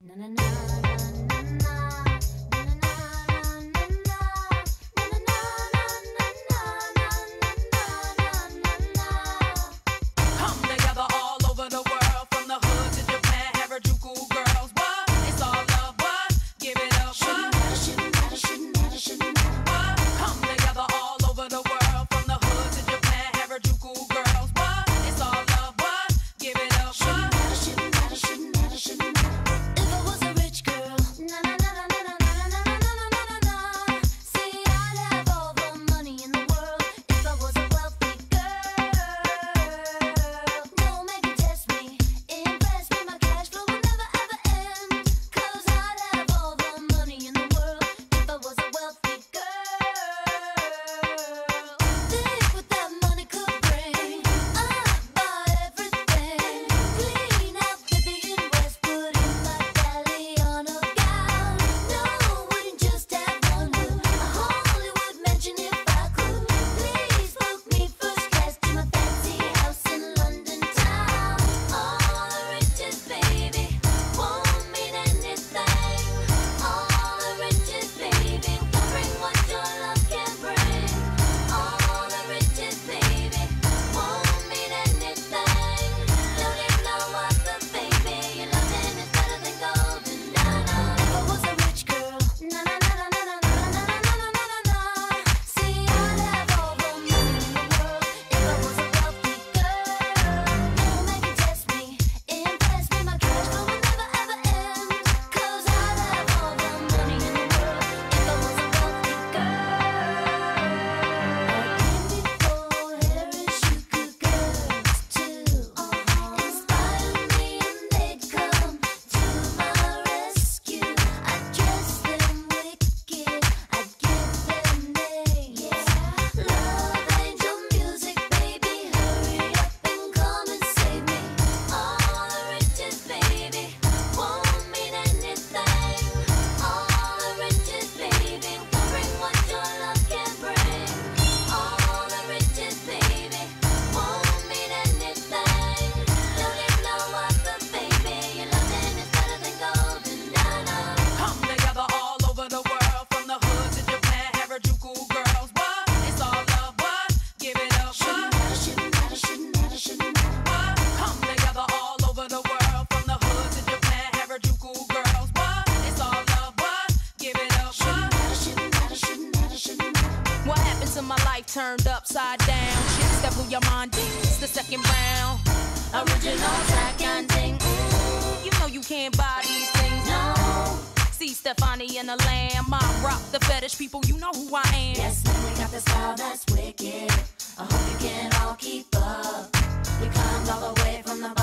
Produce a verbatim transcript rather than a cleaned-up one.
Turned upside down, chicks that blew your mind. It's the second round. Original track and ding. Ooh, you know you can't buy these things. No. See Stefani and the Lamb. I rock the fetish people. You know who I am. Yes, man, we got the style that's wicked. I hope you can all keep up. We climbed all the way from the